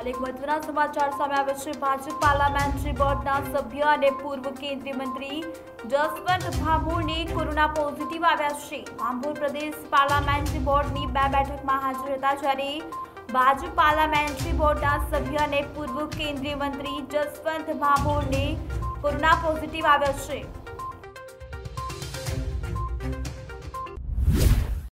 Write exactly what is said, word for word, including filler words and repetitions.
હાલ એક મહત્વના સમાચાર સામે આવે છે। ભાજપ પાર્લામેન્ટરી બોર્ડના સભ્ય અને પૂર્વ કેન્દ્રીય મંત્રી જસવંત ભાભોરને કોરોના પોઝિટિવ આવ્યા છે। ભાભોર પ્રદેશ પાર્લામેન્ટરી બોર્ડની બે બેઠકમાં હાજર હતા, જ્યારે ભાજપ પાર્લામેન્ટરી બોર્ડના સભ્ય અને પૂર્વ કેન્દ્રીય મંત્રી જસવંત ભાભોરને કોરોના પોઝિટિવ આવ્યા છે।